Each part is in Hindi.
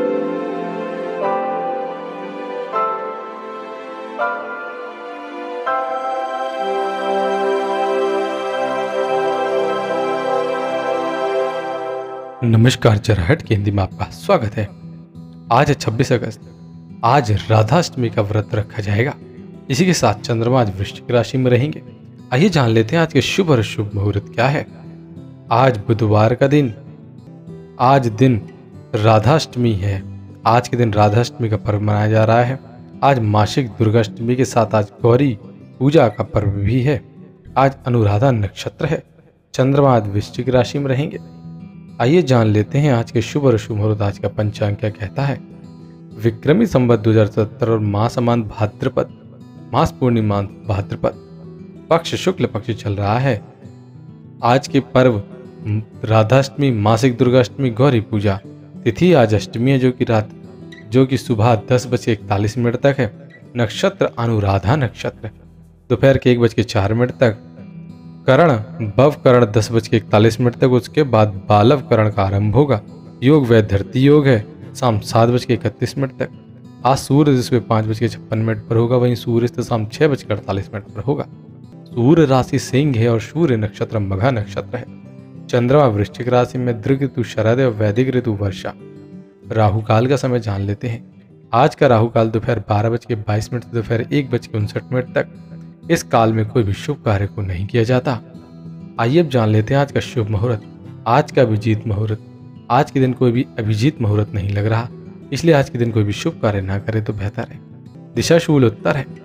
नमस्कार, जराहट की हिंदी में आपका स्वागत है। आज है 26 अगस्त। आज राधाष्टमी का व्रत रखा जाएगा। इसी के साथ चंद्रमा आज वृश्चिक राशि में रहेंगे। आइए जान लेते हैं आज के शुभ और अशुभ मुहूर्त क्या है। आज बुधवार का दिन, आज दिन राधाष्टमी है। आज के दिन राधाष्टमी का पर्व मनाया जा रहा है। आज मासिक दुर्गाष्टमी के साथ आज गौरी पूजा का पर्व भी है। आज अनुराधा नक्षत्र है। चंद्रमा आज वृश्चिक राशि में रहेंगे। आइए जान लेते हैं आज के शुभ और अशुभ मुहूर्त आज का पंचांग क्या कहता है। विक्रमी संवत 2077 और मास अमान भाद्रपद, मास पूर्णिमा भाद्रपद, पक्ष शुक्ल पक्ष चल रहा है। आज के पर्व राधाष्टमी, मासिक दुर्गाष्टमी, गौरी पूजा। तिथि आज अष्टमी है जो कि सुबह 10:41 तक है। नक्षत्र अनुराधा नक्षत्र, दोपहर के 1:04 तक। करण बव करण 10:41 तक, उसके बाद बालव करण का आरंभ होगा। योग वैधरती योग है शाम 7:31 तक। आज सूर्य जिसमें 5:56 पर होगा, वहीं सूर्यास्त शाम 6:48 पर होगा। सूर्य राशि सिंह है और सूर्य नक्षत्र मघा नक्षत्र है। चंद्रमा वृश्चिक राशि में, दृग ऋतु शरद और वैदिक ऋतु वर्षा। राहु काल का समय जान लेते हैं। आज का राहु काल दोपहर 12:22 से दोपहर 1:59 तक। इस काल में कोई भी शुभ कार्य को नहीं किया जाता। आइए अब जान लेते हैं आज का शुभ मुहूर्त, आज का अभिजीत मुहूर्त। आज के दिन कोई भी अभिजीत मुहूर्त नहीं लग रहा, इसलिए आज के दिन कोई भी शुभ कार्य ना करे तो बेहतर है। दिशा शूल उत्तर है।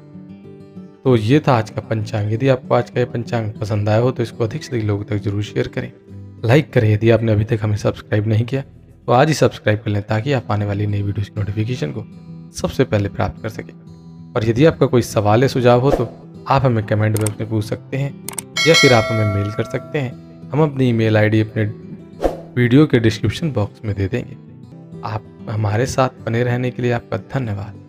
तो ये था आज का पंचांग। यदि आपको आज का ये पंचांग पसंद आया हो तो इसको अधिक से अधिक लोगों तक जरूर शेयर करें, लाइक करें। यदि आपने अभी तक हमें सब्सक्राइब नहीं किया तो आज ही सब्सक्राइब कर लें, ताकि आप आने वाली नई वीडियोस की नोटिफिकेशन को सबसे पहले प्राप्त कर सकें। और यदि आपका कोई सवाल या सुझाव हो तो आप हमें कमेंट बॉक्स में पूछ सकते हैं, या फिर आप हमें मेल कर सकते हैं। हम अपनी ईमेल आईडी अपने वीडियो के डिस्क्रिप्शन बॉक्स में दे देंगे। आप हमारे साथ बने रहने के लिए आपका धन्यवाद।